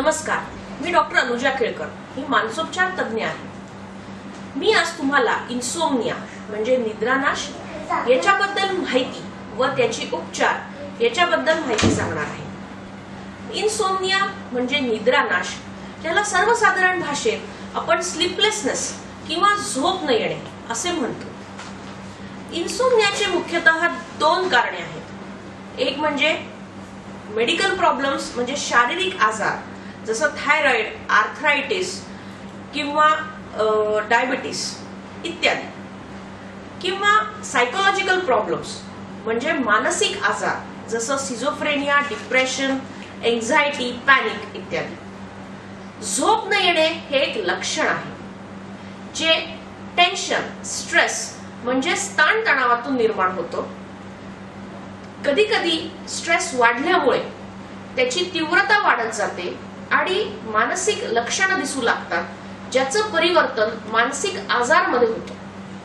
नमस्कार, मी डॉक्टर अनुजा केळकर, ही मानसोपचार तज्ञ आहे। मी आज तुम्हाला इन्सोम्निया म्हणजे निद्रानाश याच्याबद्दल माहिती व त्याची उपचार याच्याबद्दल माहिती सांगणार आहे। इन्सोम्निया म्हणजे निद्रानाश, ज्याला सर्वसाधारण भाषेत आपण स्लीपलेसनेस किंवा झोप न येणे असे म्हणतो। इन्सोम्नियाचे मुख्यतः दोन कारणे आहेत। एक म्हणजे मेडिकल प्रॉब्लेम्स म्हणजे शारीरिक आजार जसं थायरॉइड, आर्थरायटिस किंवा डायबिटीस इत्यादी, किंवा सायकोलॉजिकल प्रॉब्लेम्स म्हणजे मानसिक आजार जसं सिझोफ्रेनिया, डिप्रेशन, एन्झायटी, पॅनिक इत्यादी। झोप न येणे हे एक लक्षण आहे जे टेन्शन, स्ट्रेस म्हणजे ताणतणावातून निर्माण होतो। कधी कधी स्ट्रेस वाढल्यामुळे त्याची तीव्रता वाढत जाते आणि मानसिक लक्षणे दिसू लागतात, ज्याचं परिवर्तन मानसिक आजारामध्ये होतं।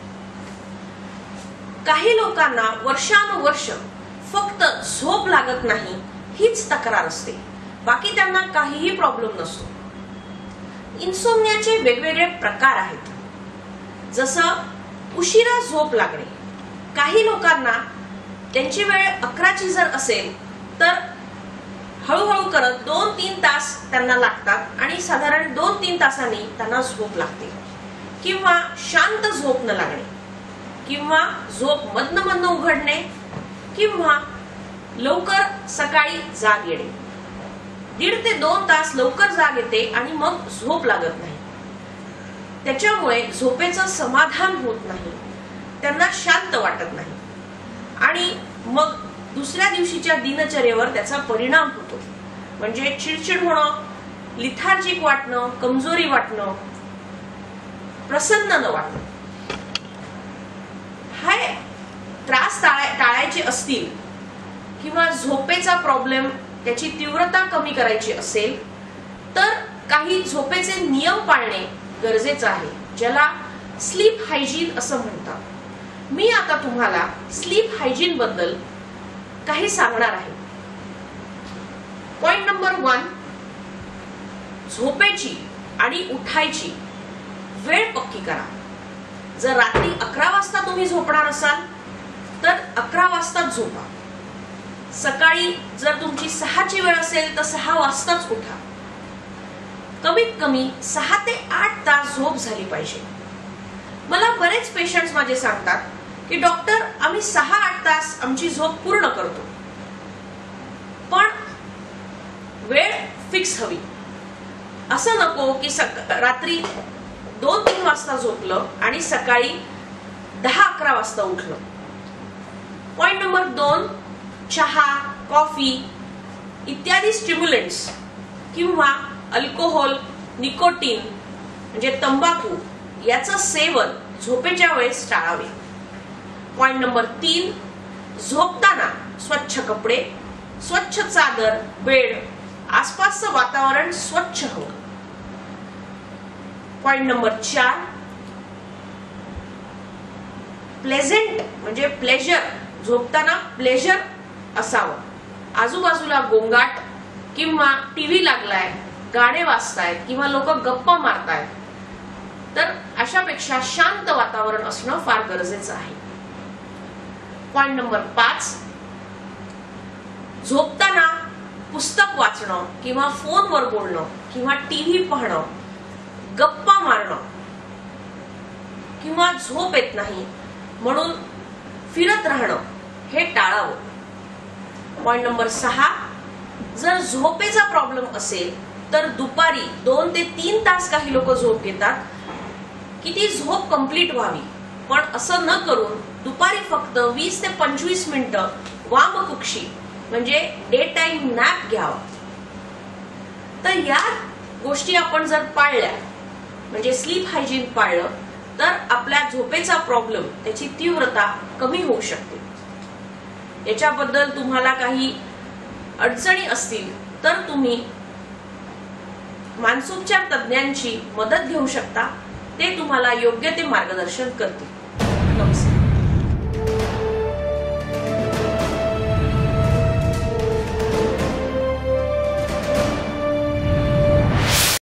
काही लोकांना वर्षानुवर्ष फक्त झोप लागत नाही हीच तक्रार असते, बाकी त्यांना काहीही प्रॉब्लेम नसतो। इन्सोम्नियाचे वेगवेगळे प्रकार आहेत, जसं उशिरा झोप लागणे। काही लोकांना त्यांची वेळ 11ची जर असेल तर हळूहळू करत 2-3 तास त्यांना लागतात आणि साधारण 2-3 तासांनी त्यांना झोप लागते, किंवा शांत झोप न लागणे, किंवा झोप मधनं उघडणे, किंवा लवकर सकाळी जाग येणे। 1.5 ते 2 तास लवकर जाग येते आणि मग झोप लागत नाही। त्याच्यामुळे झोपेचं समाधान होत नाही, त्यांना शांत वाटत नाही आणि मग दुसऱ्या दिवशीच्या दिनचर्येवर त्याचा परिणाम होतो, म्हणजे चिडचिड होणं, लिथार्जिक वाटणं, कमजोरी वाटणं, प्रसन्न न वाटणं। हे त्रास टाळायचे असतील किंवा झोपेचा प्रॉब्लेम त्याची तीव्रता कमी करायची असेल तर काही झोपेचे नियम पाळणे गरजेचं आहे, ज्याला स्लीप हायजीन असं म्हणतात। मी आता तुम्हाला स्लीप हायजीन बद्दल काही सांगणार आहे। पॉइंट नंबर 1, झोपेची आणि उठायची वेळ पक्की करा। जर रात्री 11 वाजता तुम्ही झोपणार असाल तर 11 वाजताच झोपा। सकाळी जर तुमची 6ची वेळ असेल तर 6 वाजताच उठा। कमीत कमी 6 ते 8 तास झोप झाली पाहिजे। मला बरेच पेशंट्स माझे सांगतात की डॉक्टर, आम्ही 6-8 तास आमची झोप पूर्ण करतो, पण वेळ फिक्स हवी। असं नको की रात्री 2-3 वाजता झोपलं आणि सकाळी 10-11 वाजता उठलं। पॉइंट नंबर 2, चहा, कॉफी इत्यादी स्टिम्युलंट्स किंवा अल्कोहोल, निकोटीन म्हणजे तंबाखू याचं सेवन झोपेच्या वेळेस टाळावे। पॉइंट नंबर 3, झोपताना स्वच्छ कपडे, स्वच्छ चादर, बेड, आसपासचं वातावरण स्वच्छ हवं। पॉइंट नंबर 4, प्लेझेंट म्हणजे प्लेजर, झोपताना प्लेजर असावं। आजूबाजूला गोंगाट किंवा टीव्ही लागलाय, गाणे वाजतायत किंवा लोक गप्पा मारतायत, तर अशापेक्षा शांत वातावरण असणं फार गरजेचं आहे। पॉइंट नंबर 5, झोपताना पुस्तक वाचणं किंवा फोनवर बोलणं किंवा टीव्ही पाहणं, गप्पा मारणं किंवा झोप येत नाही म्हणून फिरत राहणं हे टाळावं। पॉइंट नंबर 6, जर झोपेचा प्रॉब्लेम असेल तर दुपारी 2 ते 3 तास काही लोक झोप घेतात की ती झोप कंप्लीट व्हावी, पण असं न करून दुपारी फक्त 20 ते 25 मिनिटं वामकुक्षी म्हणजे डे टाइम नॅप घ्यावा। तर या गोष्टी आपण जर पाळल्या म्हणजे स्लीप हायजीन पाळलं तर आपल्या झोपेचा प्रॉब्लेम, त्याची तीव्रता कमी होऊ शकते। याच्याबद्दल तुम्हाला काही अडचणी असतील तर तुम्ही मानसोपचार तज्ञांची मदत घेऊ शकता, ते तुम्हाला योग्य ते मार्गदर्शन करतील। नमस्कार।